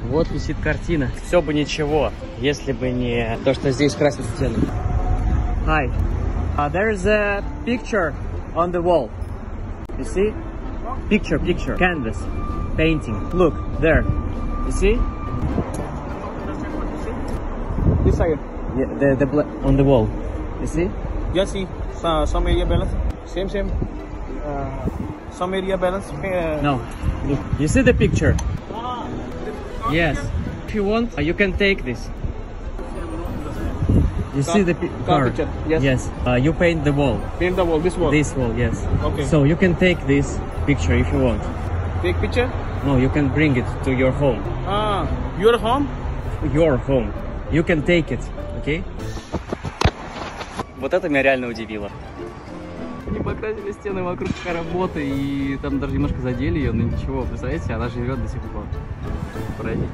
Вот висит картина. Все бы ничего, если бы не то, что здесь красят стены. Hi. There's a picture on the wall. You see? Picture. Canvas. Painting. Look, there. You see? This side. Yeah, on the wall. You see? Yeah, see. Some area balance. Same. Some area balance. No. Look. You see the picture? Yes. If you want, you can take this. You see the car picture? Yes. Yes. You paint the wall. Paint the wall. This wall. This wall, yes. Okay. So you can take this picture if you want. Take picture. No, you can bring it to your home. Your home. Your home. You can take it, okay? Вот это меня реально удивило. Они покрасили стены вокруг работы и там даже немножко задели ее, но ничего, представляете, она живет до сих пор.